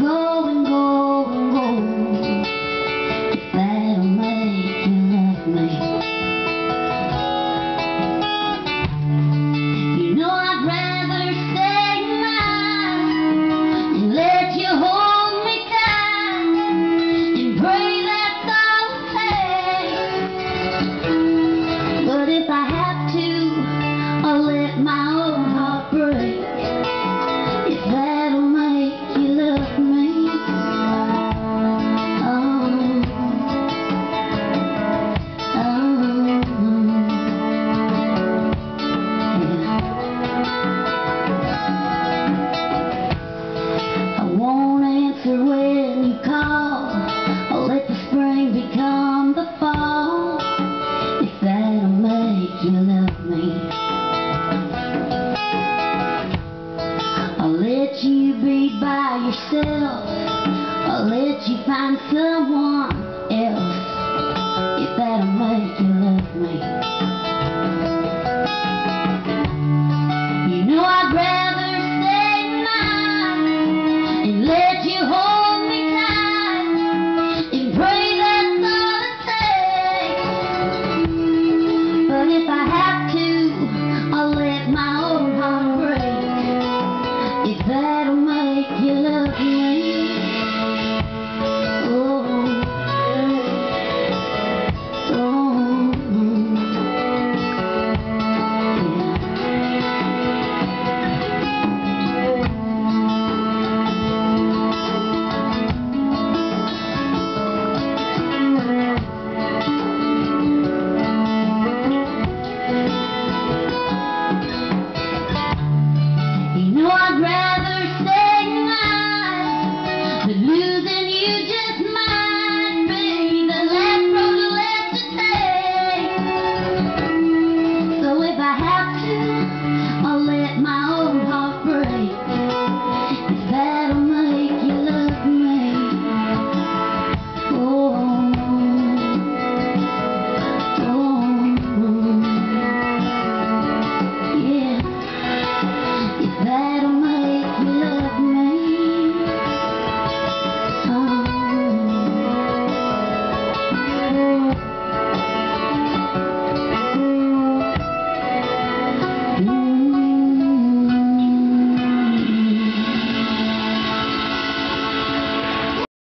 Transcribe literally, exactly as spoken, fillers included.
go and go and go, if that'll make you love me. You know I'd rather stay mine and let you hold me tight and pray that's all it takes. But if I have to, I'll let my own heart break, if that'll make you love me. Oh, oh, yeah. I won't answer when you call, I'll let the spring become the fall, if that'll make you love me. I'll let you be by yourself, I'll let you find someone else, if that'll make you love me.